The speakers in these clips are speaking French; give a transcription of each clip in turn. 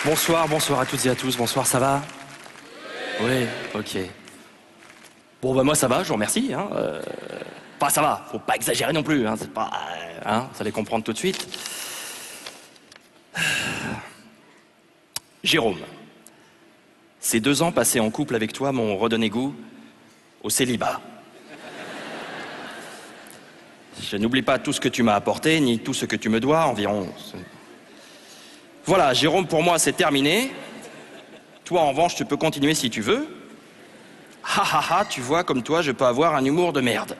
Bonsoir, bonsoir à toutes et à tous. Bonsoir, ça va? Oui, ok. Bon, bah moi ça va, je vous remercie. Hein. Enfin, ça va, faut pas exagérer non plus. Hein. C'est pas, hein, vous allez comprendre tout de suite. Jérôme, ces 2 ans passés en couple avec toi m'ont redonné goût au célibat. Je n'oublie pas tout ce que tu m'as apporté, ni tout ce que tu me dois, environ. Voilà, Jérôme, pour moi, c'est terminé. Toi, en revanche, tu peux continuer si tu veux. Ha ha ha, tu vois, comme toi, je peux avoir un humour de merde.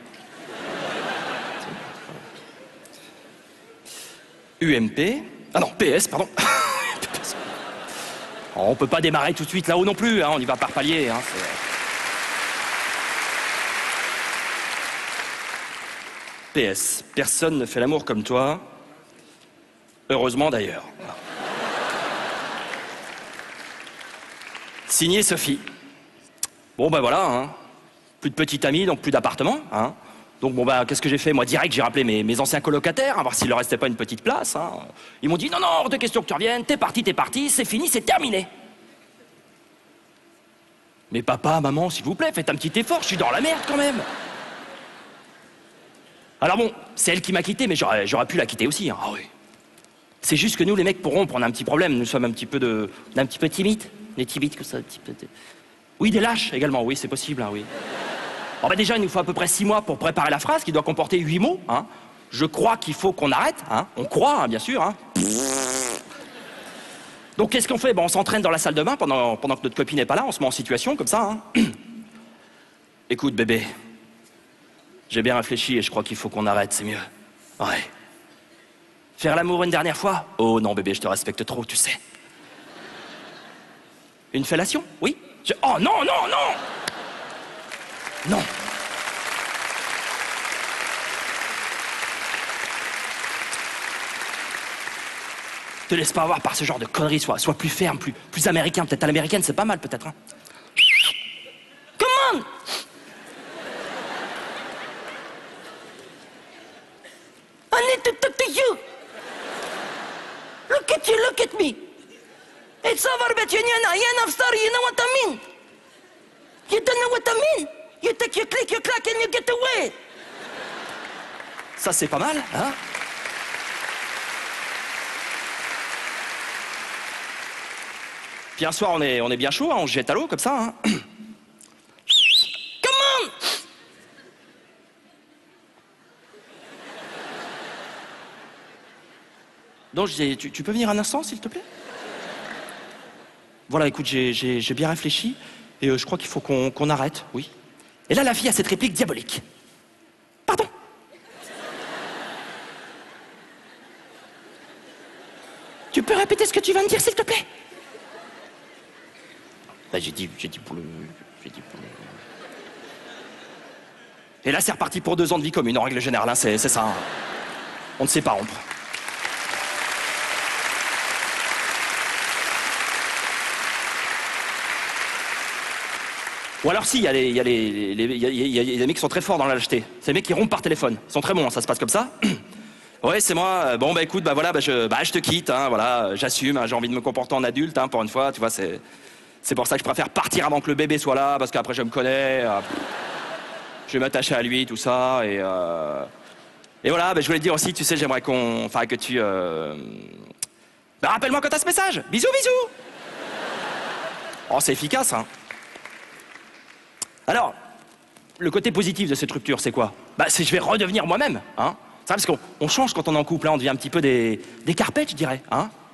UMP. Ah non, PS, pardon. On peut pas démarrer tout de suite là-haut non plus, hein, on y va par palier. Hein, PS, personne ne fait l'amour comme toi. Heureusement d'ailleurs. Signé Sophie. Bon ben voilà, hein. Plus de petite amie, donc plus d'appartement. Hein. Donc bon ben qu'est-ce que j'ai fait? Moi direct j'ai rappelé mes anciens colocataires, à voir s'il leur restait pas une petite place. Hein. Ils m'ont dit non, hors de question que tu reviennes, t'es parti, c'est fini, c'est terminé. Mais papa, maman, s'il vous plaît, faites un petit effort, je suis dans la merde quand même. Alors bon, c'est elle qui m'a quitté, mais j'aurais pu la quitter aussi. Hein. Ah oui. C'est juste que nous les mecs pour rompre, on a un petit problème, nous sommes un petit peu timides. On est timides que ça, un petit peu de... Oui, des lâches également, oui, c'est possible, hein, oui. Bon, bah déjà, il nous faut à peu près 6 mois pour préparer la phrase qui doit comporter 8 mots. Hein. Je crois qu'il faut qu'on arrête. Hein. On croit, hein, bien sûr. Hein. Donc, qu'est-ce qu'on fait? Bon, on s'entraîne dans la salle de bain pendant que notre copine n'est pas là. On se met en situation comme ça. Hein. Écoute, bébé, j'ai bien réfléchi et je crois qu'il faut qu'on arrête, c'est mieux. Ouais. Faire l'amour une dernière fois? Oh non, bébé, je te respecte trop, tu sais. Une fellation? Oui. Oh non, non, non! Non. Te laisse pas avoir par ce genre de conneries, sois plus ferme, plus américain, peut-être à l'américaine, c'est pas mal peut-être. Hein. Come on! I need to talk to you. Look at you, look at me. It's over between you and I. Enough story, you know what I mean? You don't know what I mean? You take your click, your clack, and you get away. Ça, c'est pas mal, hein? Puis un soir, on est bien chaud, hein, on se jette à l'eau, comme ça, hein? Come on! Donc, je disais, tu peux venir un instant, s'il te plaît? Voilà, écoute, j'ai bien réfléchi, et je crois qu'il faut qu'on arrête, oui. Et là, la fille a cette réplique diabolique. Pardon? Tu peux répéter ce que tu viens de dire, s'il te plaît? Bah, j'ai dit pour le... Et là, c'est reparti pour 2 ans de vie commune, en règle générale, hein, c'est ça. Hein. On ne sait pas rompre. Ou alors si, il y a des mecs qui sont très forts dans la lâcheté. C'est les mecs qui rompent par téléphone. Ils sont très bons, hein, ça se passe comme ça. Ouais, c'est moi. Bon, bah écoute, bah voilà, je te quitte, hein, voilà, j'assume, hein, j'ai envie de me comporter en adulte, hein, pour une fois, tu vois, c'est pour ça que je préfère partir avant que le bébé soit là, parce qu'après je me connais, je vais m'attacher à lui, tout ça, et voilà, bah, je voulais te dire aussi, tu sais, j'aimerais que tu... Bah rappelle-moi quand t'as ce message. Bisous, bisous. Oh, c'est efficace, hein. Alors, le côté positif de cette rupture, c'est quoi? Bah, c'est je vais redevenir moi-même, hein. C'est vrai, parce qu'on change quand on est en couple, hein, on devient un petit peu des carpettes, je dirais, hein.